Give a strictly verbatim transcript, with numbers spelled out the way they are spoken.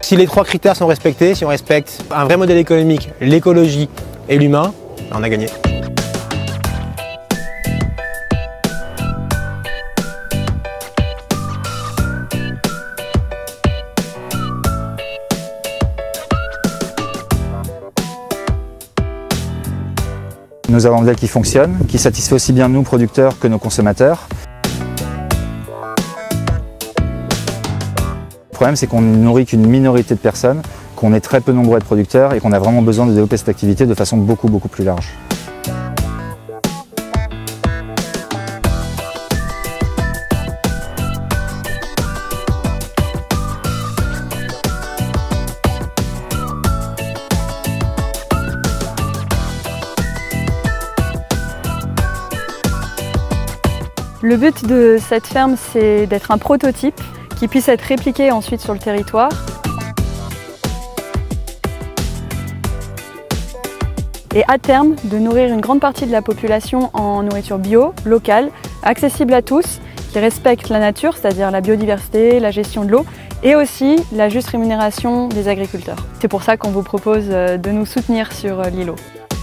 Si les trois critères sont respectés, si on respecte un vrai modèle économique, l'écologie et l'humain, on a gagné. Nous avons un modèle qui fonctionne, qui satisfait aussi bien nous, producteurs, que nos consommateurs. Le problème, c'est qu'on ne nourrit qu'une minorité de personnes, qu'on est très peu nombreux à être producteurs et qu'on a vraiment besoin de développer cette activité de façon beaucoup, beaucoup plus large. Le but de cette ferme, c'est d'être un prototype qui puisse être répliqué ensuite sur le territoire. Et à terme, de nourrir une grande partie de la population en nourriture bio, locale, accessible à tous, qui respecte la nature, c'est-à-dire la biodiversité, la gestion de l'eau, et aussi la juste rémunération des agriculteurs. C'est pour ça qu'on vous propose de nous soutenir sur l'îlot.